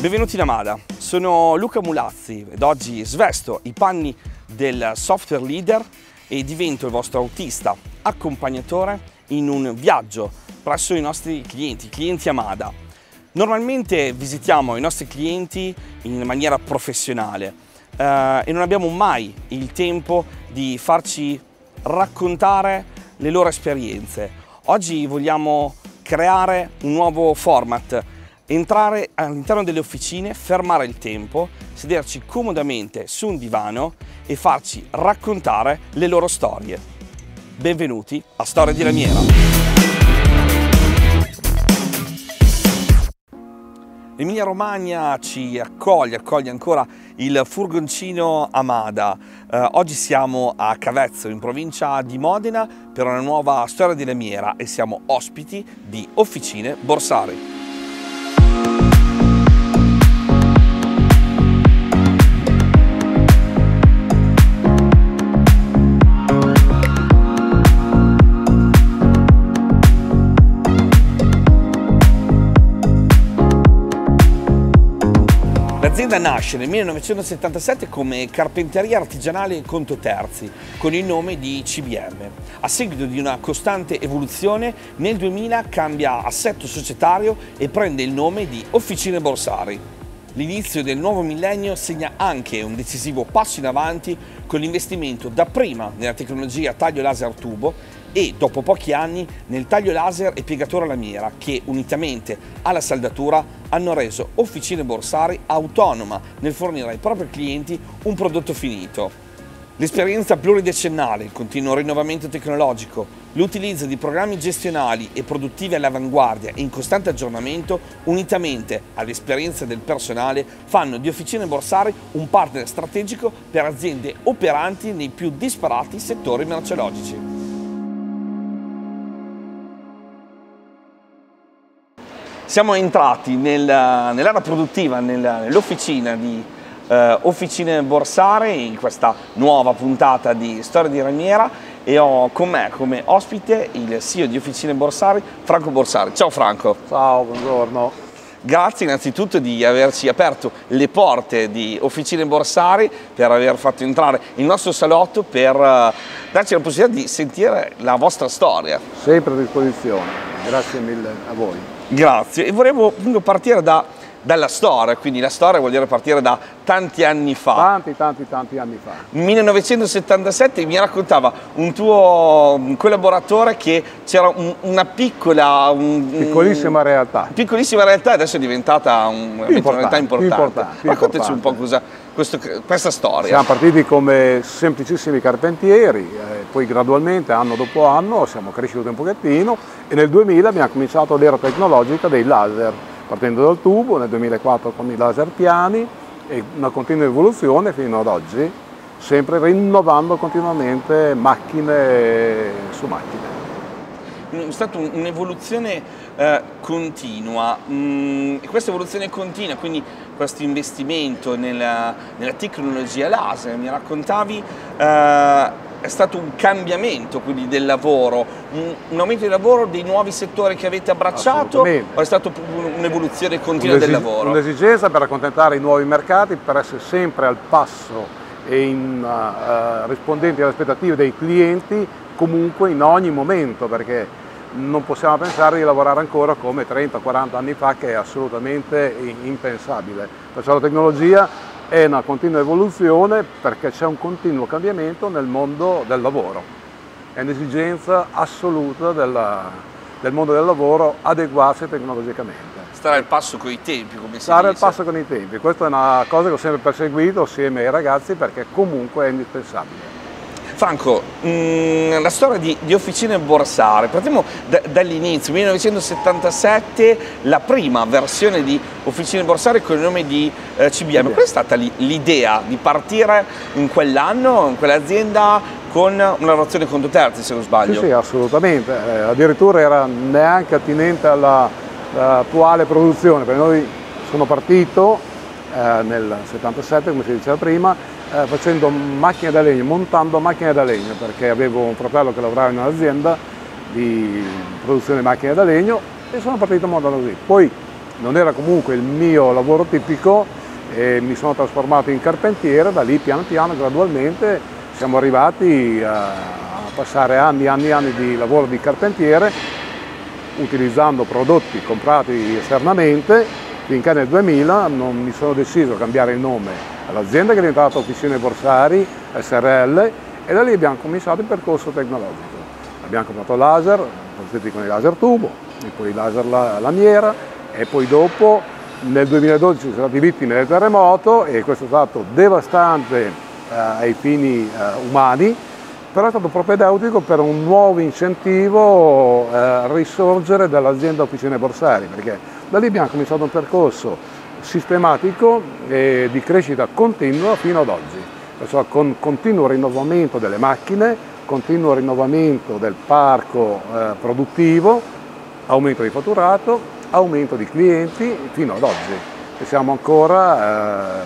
Benvenuti in Amada, sono Luca Mulazzi ed oggi svesto i panni del software leader e divento il vostro autista accompagnatore in un viaggio presso i nostri clienti Amada. Normalmente visitiamo i nostri clienti in maniera professionale e non abbiamo mai il tempo di farci raccontare le loro esperienze. Oggi vogliamo creare un nuovo format, entrare all'interno delle officine, fermare il tempo, sederci comodamente su un divano e farci raccontare le loro storie. Benvenuti a Storie di Lamiera. L'Emilia Romagna ci accoglie ancora il furgoncino Amada. Oggi siamo a Cavezzo, in provincia di Modena, per una nuova Storia di Lamiera e siamo ospiti di Officine Borsari. L'azienda nasce nel 1977 come carpenteria artigianale in conto terzi, con il nome di CBM. A seguito di una costante evoluzione, nel 2000 cambia assetto societario e prende il nome di Officine Borsari. L'inizio del nuovo millennio segna anche un decisivo passo in avanti con l'investimento dapprima nella tecnologia taglio laser tubo e dopo pochi anni nel taglio laser e piegatore lamiera che unitamente alla saldatura hanno reso Officine Borsari autonoma nel fornire ai propri clienti un prodotto finito. L'esperienza pluridecennale, il continuo rinnovamento tecnologico, l'utilizzo di programmi gestionali e produttivi all'avanguardia e in costante aggiornamento, unitamente all'esperienza del personale, fanno di Officine Borsari un partner strategico per aziende operanti nei più disparati settori merceologici. Siamo entrati nell'area produttiva, nell'officina di Officine Borsari, in questa nuova puntata di Storia di Lamiera, e ho con me come ospite il CEO di Officine Borsari, Franco Borsari. Ciao Franco. Ciao, buongiorno. Grazie innanzitutto di averci aperto le porte di Officine Borsari, per aver fatto entrare il nostro salotto, per darci la possibilità di sentire la vostra storia. Sempre a disposizione, grazie mille a voi. Grazie, e volevo partire dalla storia, quindi la storia vuol dire partire da tanti anni fa. Tanti anni fa. Nel 1977 mi raccontava un tuo collaboratore che c'era una piccolissima realtà. Piccolissima realtà, adesso è diventata una realtà importante. Raccontaci un po' questa storia. Siamo partiti come semplicissimi carpentieri, poi gradualmente anno dopo anno siamo cresciuti un pochettino e nel 2000 abbiamo cominciato l'era tecnologica dei laser, partendo dal tubo nel 2004 con i laser piani e una continua evoluzione fino ad oggi, sempre rinnovando continuamente macchine su macchine. È stata un'evoluzione continua, e questa evoluzione continua, quindi questo investimento nella tecnologia laser, mi raccontavi, è stato un cambiamento quindi del lavoro, un aumento di lavoro, dei nuovi settori che avete abbracciato, o è stata un'evoluzione continua del lavoro? Un'esigenza per accontentare i nuovi mercati, per essere sempre al passo e rispondenti alle aspettative dei clienti comunque in ogni momento, perché non possiamo pensare di lavorare ancora come 30-40 anni fa, che è assolutamente impensabile. Perciò la tecnologia è una continua evoluzione, perché c'è un continuo cambiamento nel mondo del lavoro. È un'esigenza assoluta del mondo del lavoro adeguarsi tecnologicamente. Stare al passo con i tempi, come si dice. Stare al passo con i tempi, questa è una cosa che ho sempre perseguito assieme ai ragazzi, perché comunque è indispensabile. Franco, la storia di Officine Borsari, partiamo dall'inizio, 1977, la prima versione di Officine Borsari con il nome di CBM. Qual è stata l'idea di partire in quell'anno, in quell'azienda, con una lavorazione conto terzi, se non sbaglio? Sì, assolutamente, addirittura era neanche attinente all'attuale produzione, perché noi sono partito nel 77, come si diceva prima, facendo macchine da legno, montando macchine da legno, perché avevo un fratello che lavorava in un'azienda di produzione di macchine da legno e sono partito montando così. Poi non era comunque il mio lavoro tipico e mi sono trasformato in carpentiere. Da lì piano piano, gradualmente, siamo arrivati a passare anni e anni e anni di lavoro di carpentiere, utilizzando prodotti comprati esternamente, finché nel 2000 non mi sono deciso a cambiare il nome all'azienda, che è diventata Officine Borsari SRL, e da lì abbiamo cominciato il percorso tecnologico. Abbiamo comprato laser, partiti con i laser tubo, e poi i laser lamiera, e poi dopo nel 2012 siamo stati vittime del terremoto, e questo è stato devastante ai fini umani, però è stato propedeutico per un nuovo incentivo risorgere dell'azienda Officine Borsari, perché da lì abbiamo cominciato un percorso sistematico e di crescita continua fino ad oggi, perciò con continuo rinnovamento delle macchine, continuo rinnovamento del parco produttivo, aumento di fatturato, aumento di clienti fino ad oggi, e siamo ancora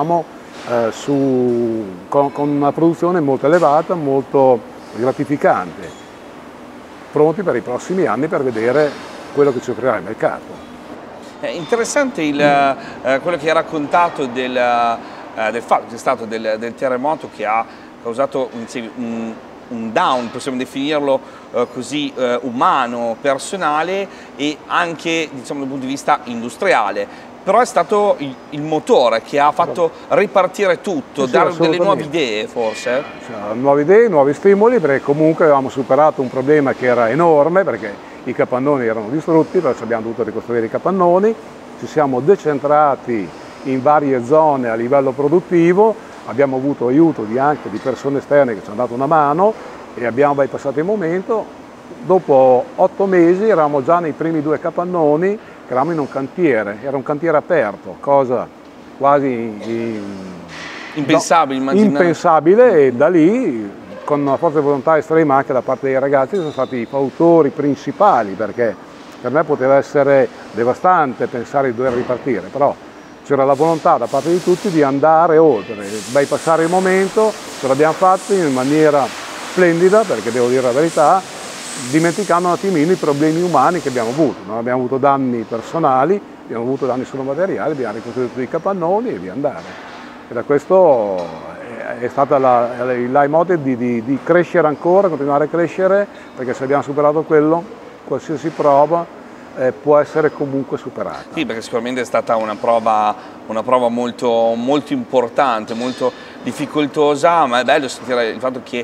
con una produzione molto elevata, molto gratificante, pronti per i prossimi anni per vedere quello che ci offrirà il mercato. È interessante quello che hai raccontato del fatto che è stato del terremoto, che ha causato un down, possiamo definirlo così, umano, personale e anche, diciamo, dal punto di vista industriale. Però è stato il motore che ha fatto ripartire tutto, sì, dare delle nuove idee forse? Cioè, nuove idee, nuovi stimoli, perché comunque avevamo superato un problema che era enorme, perché i capannoni erano distrutti, perciò abbiamo dovuto ricostruire i capannoni, ci siamo decentrati in varie zone a livello produttivo, abbiamo avuto aiuto anche di persone esterne che ci hanno dato una mano e abbiamo bypassato il momento. Dopo 8 mesi eravamo già nei primi 2 capannoni, che eravamo in un cantiere, era un cantiere aperto, cosa quasi impensabile, impensabile, e da lì, con una forza di volontà estrema anche da parte dei ragazzi, sono stati i fautori principali, perché per me poteva essere devastante pensare di dover ripartire, però c'era la volontà da parte di tutti di andare oltre, bypassare il momento. Ce l'abbiamo fatto in maniera splendida, perché devo dire la verità, dimenticando un attimino i problemi umani che abbiamo avuto. Non abbiamo avuto danni personali, abbiamo avuto danni solo materiali, abbiamo ricostruito i capannoni e via andare. E da questo è stato il leitmotiv di crescere ancora, continuare a crescere, perché se abbiamo superato quello, qualsiasi prova può essere comunque superata. Sì, perché sicuramente è stata una prova molto, molto importante, molto difficoltosa, ma è bello sentire il fatto che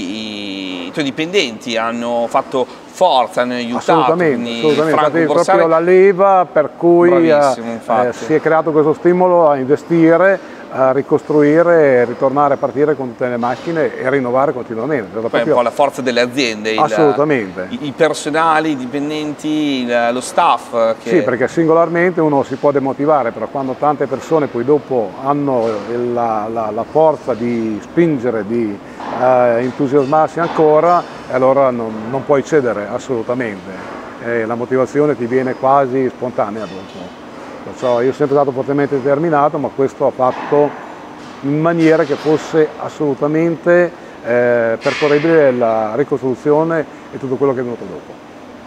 i tuoi dipendenti hanno fatto forza, hanno aiutato. Assolutamente, Franco Borsari, proprio la leva per cui si è creato questo stimolo a investire, a ricostruire, ritornare a partire con tutte le macchine e a rinnovare continuamente. Poi è un po' la forza delle aziende, assolutamente. I personali, i dipendenti, lo staff. Sì, perché singolarmente uno si può demotivare, però quando tante persone poi dopo hanno la forza di spingere, di entusiasmarsi ancora, allora non puoi cedere assolutamente. La motivazione ti viene quasi spontanea dopo. Perciò io sono sempre stato fortemente determinato, ma questo ha fatto in maniera che fosse assolutamente percorribile la ricostruzione e tutto quello che è venuto dopo.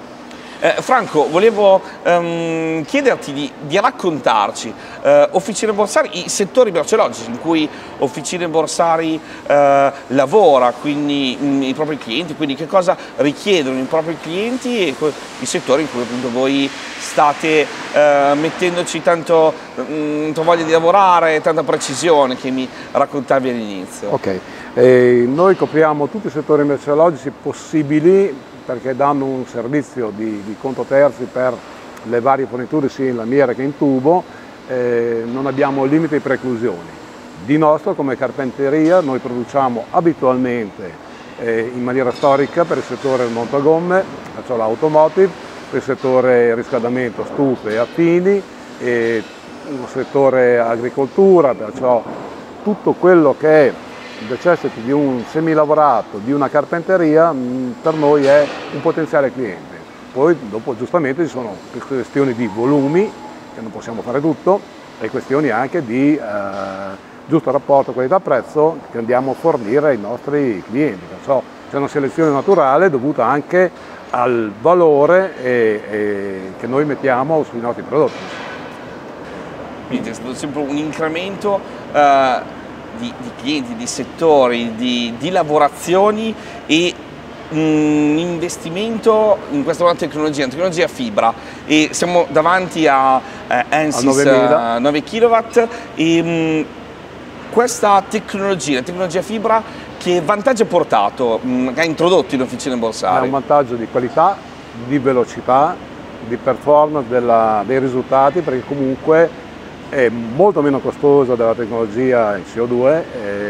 Franco, volevo chiederti di raccontarci Officine Borsari, i settori merceologici in cui Officine Borsari lavora, quindi i propri clienti, quindi che cosa richiedono i propri clienti e i settori in cui appunto voi state mettendoci tanto voglia di lavorare, tanta precisione che mi raccontavi all'inizio. Ok, noi copriamo tutti i settori merceologici possibili, perché danno un servizio di conto terzi per le varie forniture sia in lamiera che in tubo, non abbiamo limiti di preclusioni. Di nostro, come carpenteria, noi produciamo abitualmente in maniera storica per il settore del montagomme, cioè l'automotive, per il settore riscaldamento, stufe e affini, e il settore agricoltura, perciò tutto quello che è necessiti di un semilavorato, di una carpenteria, per noi è un potenziale cliente. Poi dopo giustamente ci sono questioni di volumi, che non possiamo fare tutto, e questioni anche di giusto rapporto qualità-prezzo che andiamo a fornire ai nostri clienti. Perciò c'è una selezione naturale dovuta anche al valore che noi mettiamo sui nostri prodotti. Quindi è stato sempre un incremento di clienti, di settori, di lavorazioni e un investimento in questa nuova tecnologia, una tecnologia fibra, e siamo davanti a Ansys 9 kW e questa tecnologia, la tecnologia fibra, che vantaggio ha portato, ha introdotto in Officine Borsari? È un vantaggio di qualità, di velocità, di performance dei risultati, perché comunque è molto meno costosa della tecnologia in CO2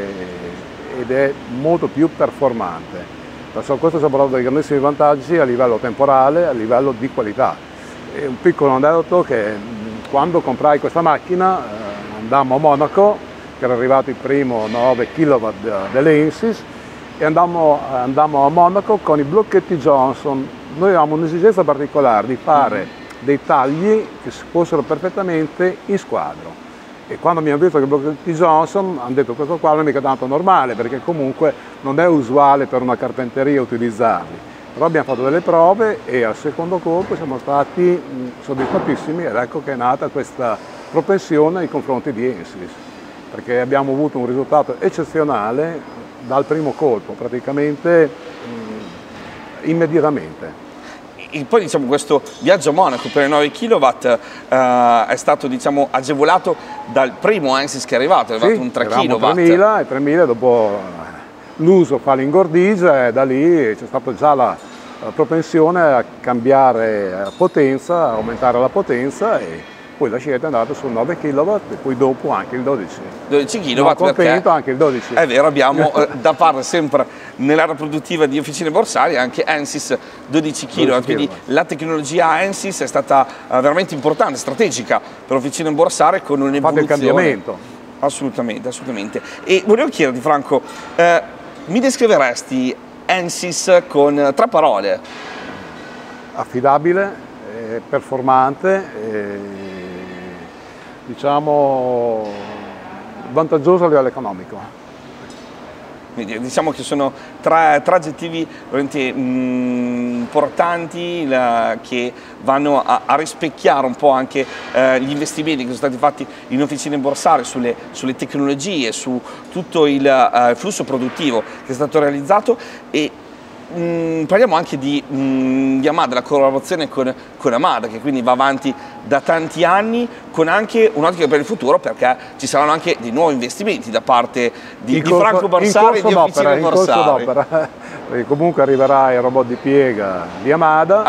ed è molto più performante. Perciò questo ci ha portato dei grandissimi vantaggi a livello temporale, a livello di qualità. E un piccolo aneddoto che quando comprai questa macchina andammo a Monaco, che era arrivato il primo 9 kW dell'Ensys, e andammo a Monaco con i blocchetti Johnson. Noi avevamo un'esigenza particolare di fare dei tagli che fossero perfettamente in squadro. E quando mi hanno visto che i blocchetti Johnson, hanno detto questo qua non è mica tanto normale, perché comunque non è usuale per una carpenteria utilizzarli. Però abbiamo fatto delle prove e al secondo colpo siamo stati soddisfattissimi, ed ecco che è nata questa propensione nei confronti di Ansys, perché abbiamo avuto un risultato eccezionale dal primo colpo, praticamente immediatamente. E poi diciamo questo viaggio a Monaco per i 9 kW è stato agevolato dal primo Ansys che è arrivato un 3 kW. 3000 e 3000 dopo l'uso fa l'ingordigia, e da lì c'è stata già la propensione a cambiare potenza, a aumentare la potenza, e poi la scelta è andata sul 9 kW e poi dopo anche il 12. 12 kW non contento, anche il 12. È vero, abbiamo da parte sempre nell'area produttiva di Officine Borsari anche Ansys 12 kW, quindi la tecnologia Ansys è stata veramente importante, strategica per Officine Borsari, con un'evoluzione. Fate il cambiamento. Assolutamente, assolutamente. E volevo chiederti, Franco, mi descriveresti Ansys con 3 parole? Affidabile, performante, diciamo vantaggioso a livello economico. Quindi, diciamo che sono tre aggettivi veramente importanti che vanno a rispecchiare un po' anche gli investimenti che sono stati fatti in Officine Borsari sulle tecnologie, su tutto il flusso produttivo che è stato realizzato. E parliamo anche di Amada, della collaborazione con Amada, che quindi va avanti da tanti anni, con anche un'ottica per il futuro, perché ci saranno anche dei nuovi investimenti da parte di Franco Borsari e di Officine Borsari. Perché comunque arriverà il robot di piega di Amada,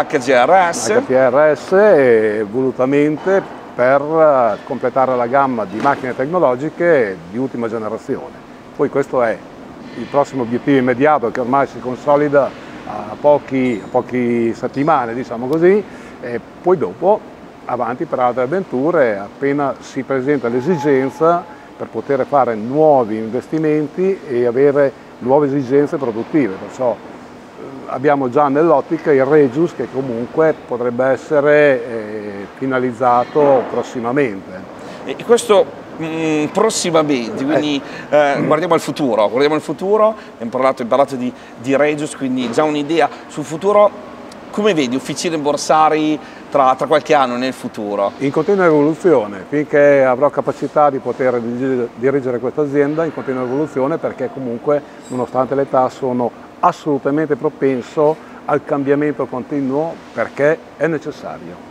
HPRS, e volutamente per completare la gamma di macchine tecnologiche di ultima generazione. Poi questo è il prossimo obiettivo immediato, che ormai si consolida a poche settimane, diciamo così, e poi dopo avanti per altre avventure appena si presenta l'esigenza, per poter fare nuovi investimenti e avere nuove esigenze produttive. Perciò abbiamo già nell'ottica il Regius, che comunque potrebbe essere finalizzato prossimamente. E questo prossimamente, quindi guardiamo al futuro, abbiamo parlato di Regius, quindi già un'idea sul futuro. Come vedi Officine Borsari tra qualche anno nel futuro? In continua evoluzione, finché avrò capacità di poter dirigere questa azienda, in continua evoluzione, perché comunque nonostante l'età sono assolutamente propenso al cambiamento continuo, perché è necessario.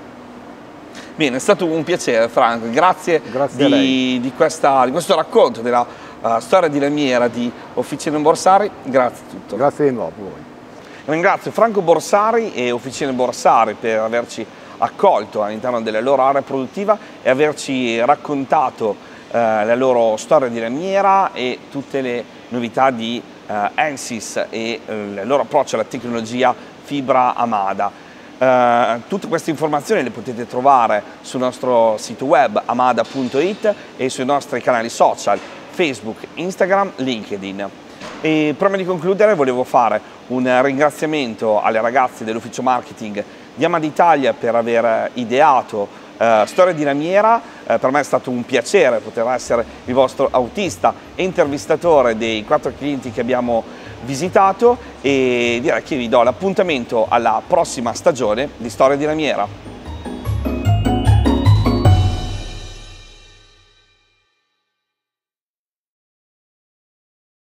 Bene, è stato un piacere, Franco, grazie di questo racconto della storia di lamiera di Officine Borsari, grazie a tutto. Grazie di nuovo a voi. Ringrazio Franco Borsari e Officine Borsari per averci accolto all'interno della loro area produttiva e averci raccontato la loro storia di lamiera e tutte le novità di Ansys e il loro approccio alla tecnologia fibra Amada. Tutte queste informazioni le potete trovare sul nostro sito web amada.it e sui nostri canali social Facebook, Instagram, LinkedIn. E prima di concludere volevo fare un ringraziamento alle ragazze dell'ufficio marketing di Amada Italia per aver ideato Storia di lamiera. Per me è stato un piacere poter essere il vostro autista e intervistatore dei 4 clienti che abbiamo visitato, e direi che vi do l'appuntamento alla prossima stagione di Storia di lamiera.